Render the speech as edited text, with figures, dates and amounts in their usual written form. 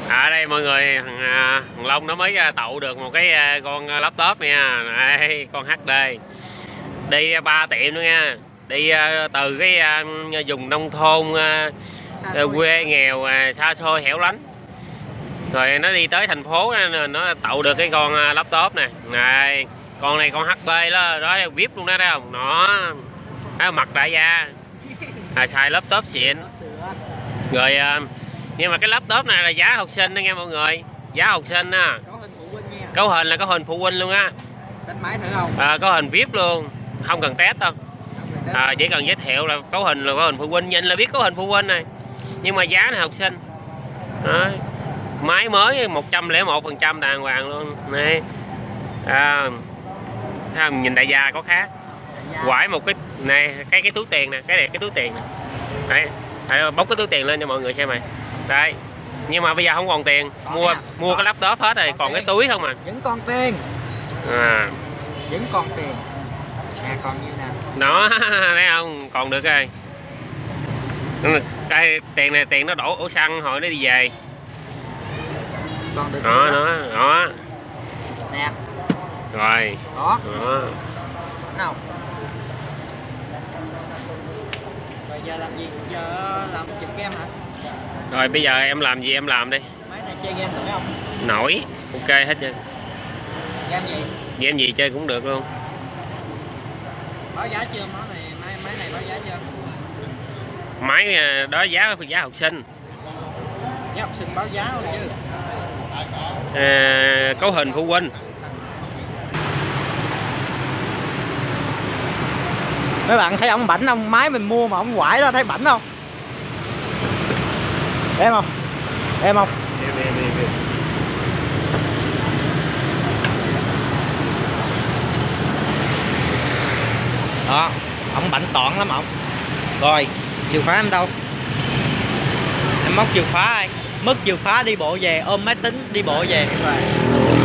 Ở đây mọi người, thằng Long nó mới tậu được một cái con laptop nha. Đây, con HD đi 3 tiệm nữa nha. Đi từ cái vùng nông thôn quê nghèo xa xôi hẻo lánh, rồi nó đi tới thành phố, nó tậu được cái con laptop nè. Này, con này con HP đó VIP luôn đó, thấy không? Nó mặt đại gia, xài laptop xịn rồi. Nhưng mà cái laptop này là giá học sinh đó nghe mọi người, giá học sinh á. Cấu hình là cấu hình phụ huynh luôn á. Test máy thử không? Cấu hình VIP luôn, không cần test đâu. Chỉ cần giới thiệu là cấu hình phụ huynh, nhìn là biết cấu hình phụ huynh này. Nhưng mà giá này học sinh đó. Máy mới 101% đàng hoàng luôn này. Nhìn đại gia có khác. Quải một cái này, cái túi tiền nè, cái này cái túi tiền nè. Đấy, bóc cái túi tiền lên cho mọi người xem này. Đây, nhưng mà bây giờ không còn tiền, mua cái laptop hết rồi, còn cái túi không à. Vẫn còn tiền. Vẫn còn tiền. Còn như nào? Đó, thấy không? Còn được rồi. Cái tiền này tiền nó đổ ổ xăng hồi nó đi về. Còn được. Đó. Nè. Rồi. Đó. Nào. Rồi giờ làm gì? Giờ làm chụp game hả? Rồi bây giờ em làm gì em làm đi. Máy này chơi game nổi không? Nổi, ok hết trơn. Game gì? Game gì chơi cũng được luôn. Báo giá chưa? Máy này báo giá chưa? Máy đó giá học sinh. Giá học sinh báo giá không chứ? Cấu hình phụ huynh. Mấy bạn thấy ông bảnh không? Máy mình mua mà ông quải đó, thấy bảnh không? Em không? Em không? Em. Đó, ông bảnh toọn lắm ông. Rồi, chìa khóa em đâu? Em móc chìa khóa ai? Mất chìa khóa đi bộ về, ôm máy tính đi bộ về.